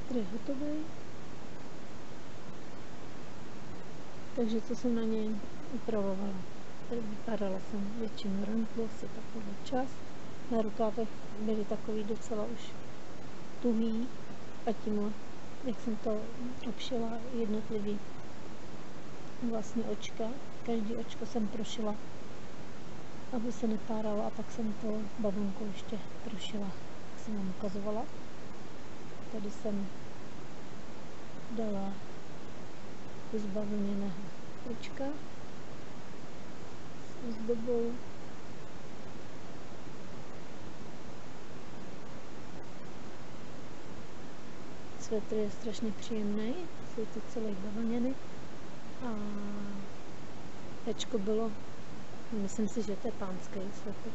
Svetr je hotový. Takže co jsem na něj upravovala. Vypadala jsem většinu rantlu, asi takovou část. Na rukávech byly takový docela už tuhý a tímhle, jak jsem to obšila jednotlivý vlastně očka. Každý očko jsem prošila, aby se nepáralo, a pak jsem to bavlnkou ještě prošila, jak jsem vám ukazovala. Tady jsem dala kus bavlněného očka s ozdobou. Svetr je strašně příjemný, je to celý bavlněný a Včko bylo, myslím si, že to je pánský svetr.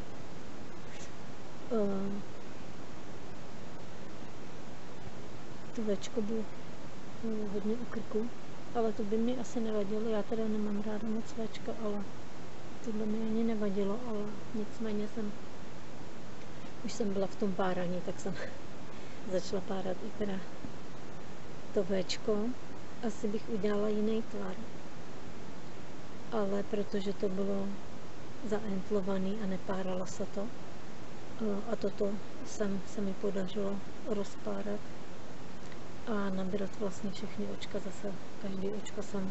To Včko bylo hodně u krku, ale to by mi asi nevadilo, já teda nemám ráda moc Včka, ale tohle mi ani nevadilo, ale nicméně už jsem byla v tom párání, tak jsem začala párat i teda to Včko. Asi bych udělala jiný tvar, ale protože to bylo zaentlovaný a nepárala se to, a toto se mi podařilo rozpárat a nabírat vlastně všechny očka zase. Každý očko jsem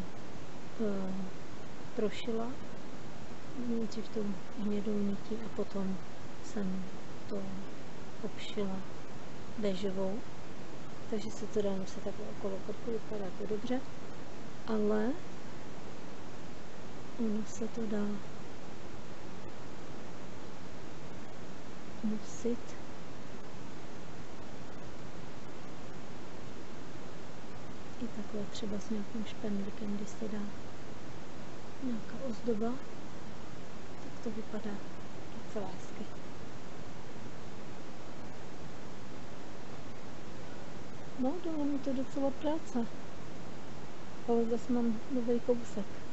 prošila nejdřív tou hnědou nití a potom jsem to obšila béžovou. Takže se to dá nosit takhle okolo krku, vypadá to dobře, ale ono se to dá nosit i takhle třeba s nějakým špendlíkem, když se dá nějaká ozdoba, tak to vypadá docela hezky. No, dalo mi to docela práce, ale zase mám nový kousek.